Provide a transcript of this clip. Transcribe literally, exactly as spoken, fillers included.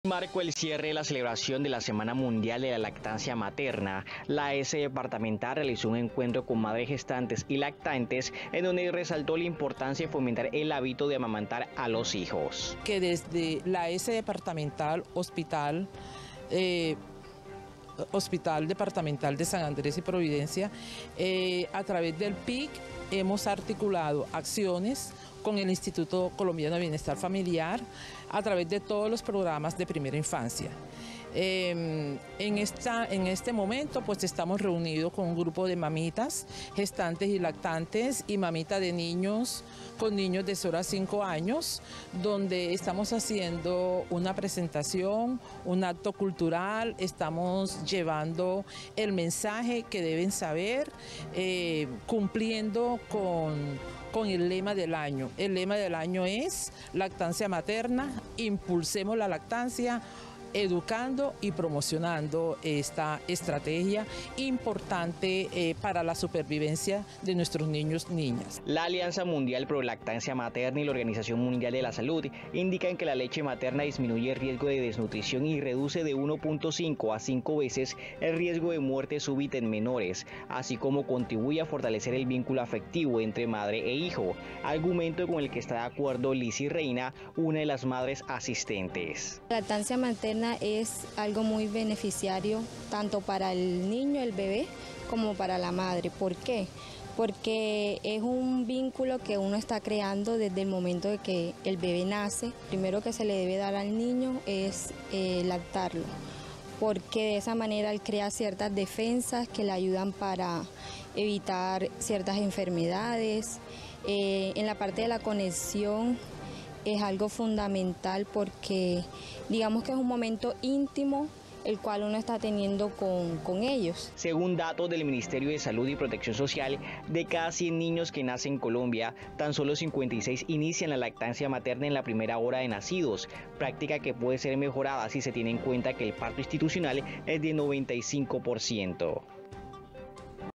Marco el cierre de la celebración de la Semana Mundial de la Lactancia Materna, la A S departamental realizó un encuentro con madres gestantes y lactantes en donde resaltó la importancia de fomentar el hábito de amamantar a los hijos. Que desde la A S departamental, hospital, eh, Hospital Departamental de San Andrés y Providencia, eh, a través del P I C hemos articulado acciones con el Instituto Colombiano de Bienestar Familiar a través de todos los programas de primera infancia. Eh, en, esta, en este momento pues estamos reunidos con un grupo de mamitas, gestantes y lactantes y mamitas de niños con niños de cero a cinco años, donde estamos haciendo una presentación, un acto cultural, estamos llevando el mensaje que deben saber, eh, cumpliendo con, con el lema del año. El lema del año es lactancia materna, impulsemos la lactancia, educando y promocionando esta estrategia importante eh, para la supervivencia de nuestros niños y niñas. La Alianza Mundial Pro Lactancia Materna y la Organización Mundial de la Salud indican que la leche materna disminuye el riesgo de desnutrición y reduce de uno punto cinco a cinco veces el riesgo de muerte súbita en menores, así como contribuye a fortalecer el vínculo afectivo entre madre e hijo, argumento con el que está de acuerdo Lizzy Reina, una de las madres asistentes. La lactancia materna es algo muy beneficiario tanto para el niño, el bebé, como para la madre. ¿Por qué? Porque es un vínculo que uno está creando desde el momento de que el bebé nace. Primero que se le debe dar al niño es eh, lactarlo, porque de esa manera él crea ciertas defensas que le ayudan para evitar ciertas enfermedades. Eh, en la parte de la conexión es algo fundamental porque digamos que es un momento íntimo el cual uno está teniendo con, con ellos. Según datos del Ministerio de Salud y Protección Social, de cada cien niños que nacen en Colombia, tan solo cincuenta y seis inician la lactancia materna en la primera hora de nacidos, práctica que puede ser mejorada si se tiene en cuenta que el parto institucional es de noventa y cinco por ciento.